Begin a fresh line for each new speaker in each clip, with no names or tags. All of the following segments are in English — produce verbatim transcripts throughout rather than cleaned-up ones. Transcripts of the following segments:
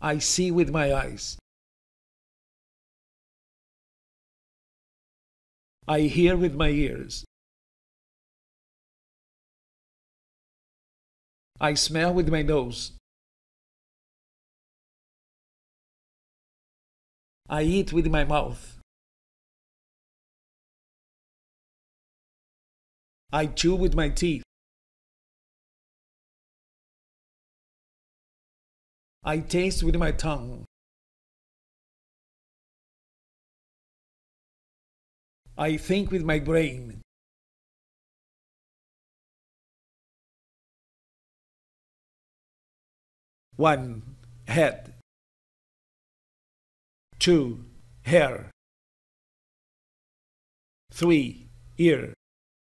I see with my eyes. I hear with my ears. I smell with my nose. I eat with my mouth. I chew with my teeth. I taste with my tongue. I think with my brain. One, head. Two, hair. Three, ear.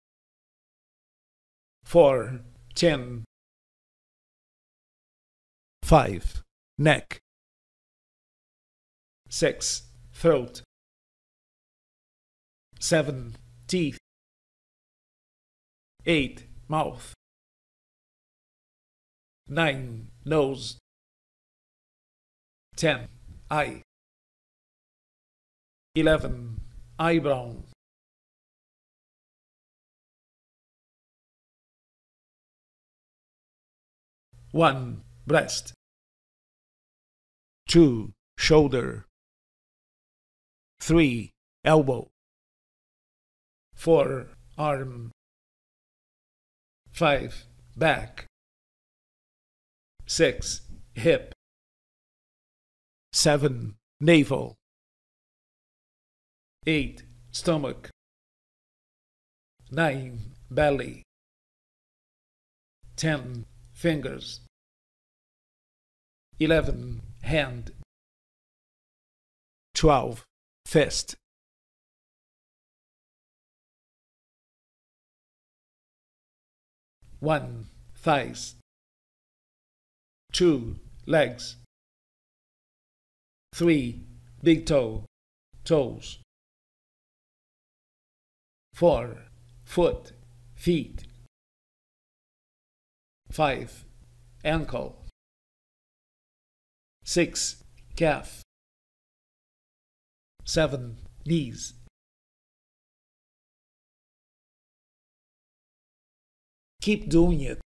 Four, chin. Five, neck. Six, throat. Seven, teeth. Eight, mouth. Nine, nose. Ten, eye. Eleven, eyebrow. One, breast. Two, shoulder. Three, elbow. Four, arm. Five, back. Six, hip. Seven, navel. Eight, stomach. Nine, belly. Ten, fingers. Eleven, hand. Twelve, fist. One, thighs. Two, legs. Three, big toe, toes. Four, foot, feet. Five, ankle. Six, calf. Seven, knees. Keep doing it.